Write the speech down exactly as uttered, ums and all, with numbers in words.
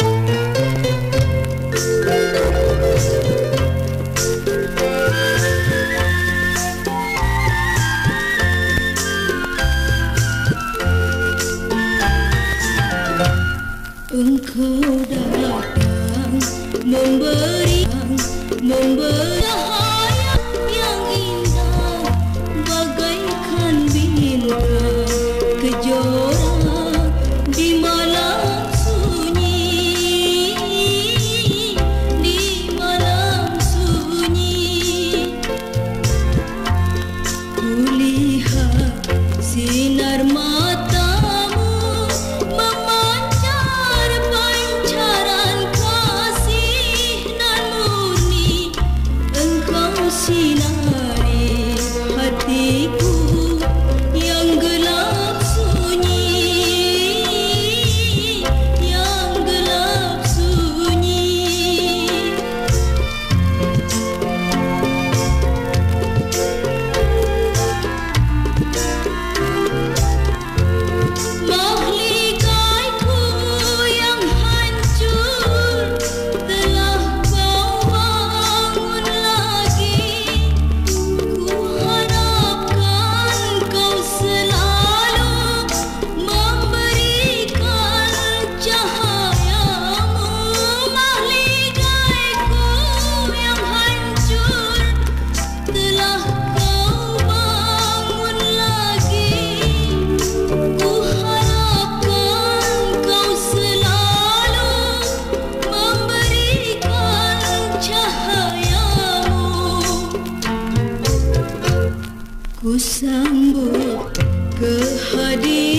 Engkau datang memberi memberi cahaya yang indah bagaikan bintang kejora di malam sunyi, di malam sunyi. Kulihat sinar matamu memancar pancaran kasih nan murni. Engkau sinari hatiku yang gelap sunyi, yang gelap sunyi. Mahligaiku yang hancur telah kau bangun lagi. Ku harapkan kau selalu memberikan cahayamu. Mahligaiku yang hancur telah kau bangun lagi. Ku harapkan kau selalu memberikan cahayamu. Ku sambut kehadiran